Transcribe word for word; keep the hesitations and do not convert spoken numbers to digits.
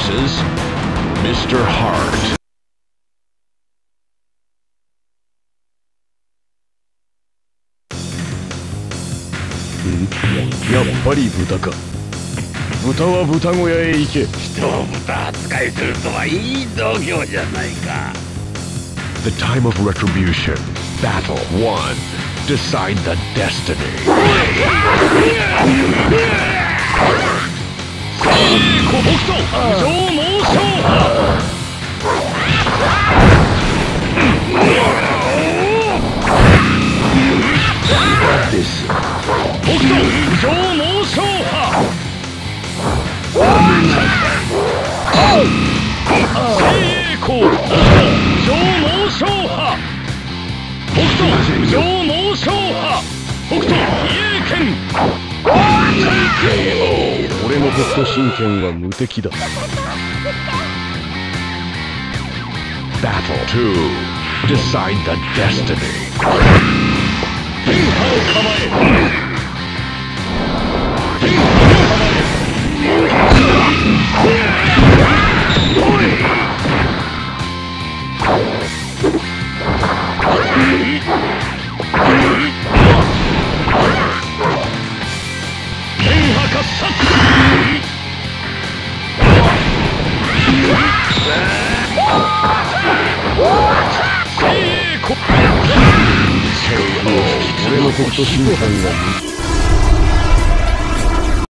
versus Mister Hart. やっぱり豚か。豚は豚小屋へ行け。 人を豚扱いするとはいい度胸じゃないか。 The time of retribution. Battle one. Decide the destiny. 北斗上猛将派。北斗上猛将派。精鋭校上猛将派。北斗上猛将派。北斗比叡剣。俺の北斗神拳は無敵だ。Battle two. Decide the destiny. 天下を構え。天下を構え。天破喝殺。精鋭こ。俺の北斗神拳が